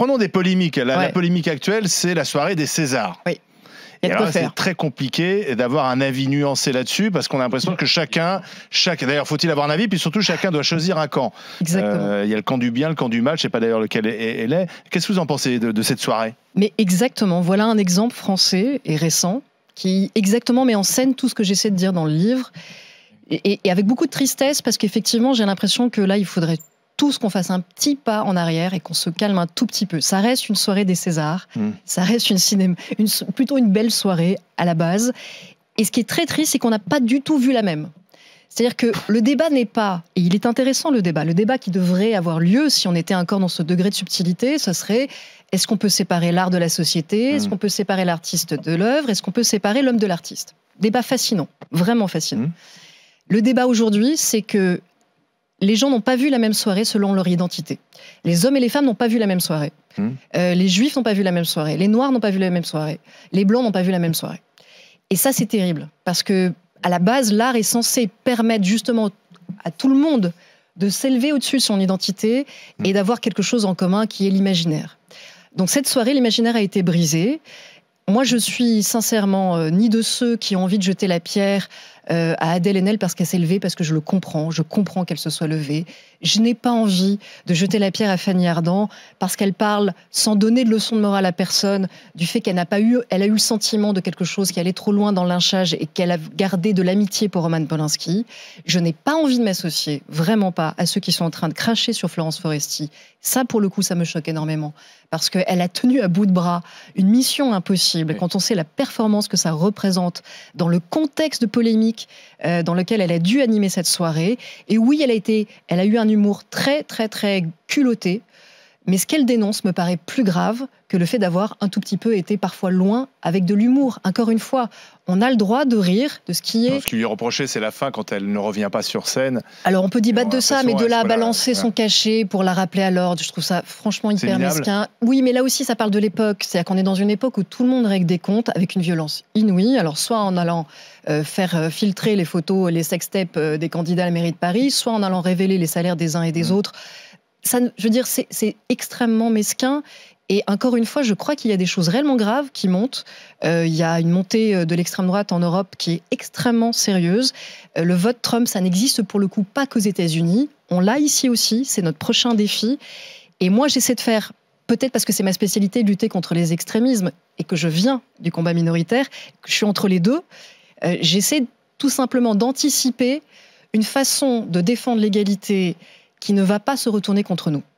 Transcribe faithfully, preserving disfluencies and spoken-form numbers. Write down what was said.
prenons des polémiques. La, Ouais. la polémique actuelle, c'est la soirée des Césars. Oui. Il y a Et de quoi alors, c'est faire. très compliqué d'avoir un avis nuancé là-dessus parce qu'on a l'impression que chacun, chaque, d'ailleurs, faut-il avoir un avis, puis surtout chacun doit choisir un camp. Exactement. Euh, Il y a le camp du bien, le camp du mal. Je sais pas d'ailleurs lequel est. est- est. Qu'est-ce que vous en pensez de, de cette soirée? Mais exactement, voilà un exemple français et récent qui exactement met en scène tout ce que j'essaie de dire dans le livre. Et, et- et avec beaucoup de tristesse parce qu'effectivement, j'ai l'impression que là, il faudrait tous qu'on fasse un petit pas en arrière et qu'on se calme un tout petit peu. Ça reste une soirée des Césars, Mm. ça reste une cinéma, une, plutôt une belle soirée à la base. Et ce qui est très triste, c'est qu'on n'a pas du tout vu la même. C'est-à-dire que le débat n'est pas, et il est intéressant le débat, le débat qui devrait avoir lieu si on était encore dans ce degré de subtilité, ce serait est-ce qu'on peut séparer l'art de la société, est-ce Mm. qu'on peut séparer l'artiste de l'œuvre, est-ce qu'on peut séparer l'homme de l'artiste? Débat fascinant, vraiment fascinant. Mm. Le débat aujourd'hui, c'est que les gens n'ont pas vu la même soirée selon leur identité. Les hommes et les femmes n'ont pas vu la même soirée. Mm. Euh, les juifs n'ont pas vu la même soirée. Les noirs n'ont pas vu la même soirée. Les blancs n'ont pas vu la même soirée. Et ça, c'est terrible. Parce que, à la base, l'art est censé permettre justement à tout le monde de s'élever au-dessus de son identité Mm. et d'avoir quelque chose en commun qui est l'imaginaire. Donc, cette soirée, l'imaginaire a été brisé. Moi, je suis sincèrement euh, ni de ceux qui ont envie de jeter la pierre euh, à Adèle Haenel parce qu'elle s'est levée, parce que je le comprends, je comprends qu'elle se soit levée. Je n'ai pas envie de jeter la pierre à Fanny Ardant parce qu'elle parle sans donner de leçon de morale à personne du fait qu'elle n'a pas eu, elle a eu le sentiment de quelque chose qui allait trop loin dans le lynchage et qu'elle a gardé de l'amitié pour Roman Polanski. Je n'ai pas envie de m'associer, vraiment pas, à ceux qui sont en train de cracher sur Florence Foresti. Ça, pour le coup, ça me choque énormément parce qu'elle a tenu à bout de bras une mission impossible Oui. quand on sait la performance que ça représente dans le contexte de polémique euh, dans lequel elle a dû animer cette soirée. Et oui, elle a, été, elle a eu un humour très, très, très culotté. Mais ce qu'elle dénonce me paraît plus grave que le fait d'avoir un tout petit peu été parfois loin avec de l'humour. Encore une fois, on a le droit de rire de ce qui est... Non, ce qui lui est reproché, c'est la fin quand elle ne revient pas sur scène. Alors on peut débattre on a de ça, mais de l'impression, là à voilà, balancer voilà. son cachet pour la rappeler à l'ordre, je trouve ça franchement C'est hyper minable. mesquin. Oui, mais là aussi ça parle de l'époque. C'est-à-dire qu'on est dans une époque où tout le monde règle des comptes avec une violence inouïe. Alors soit en allant euh, faire euh, filtrer les photos, les sextapes euh, des candidats à la mairie de Paris, soit en allant révéler les salaires des uns et des Mmh. autres. Ça, je veux dire, c'est, c'est extrêmement mesquin. Et encore une fois, je crois qu'il y a des choses réellement graves qui montent. Euh, il y a une montée de l'extrême droite en Europe qui est extrêmement sérieuse. Euh, le vote Trump, ça n'existe pour le coup pas qu'aux États-Unis. On l'a ici aussi. C'est notre prochain défi. Et moi, j'essaie de faire, peut-être parce que c'est ma spécialité, de lutter contre les extrémismes et que je viens du combat minoritaire, que je suis entre les deux. Euh, j'essaie tout simplement d'anticiper une façon de défendre l'égalité qui ne va pas se retourner contre nous.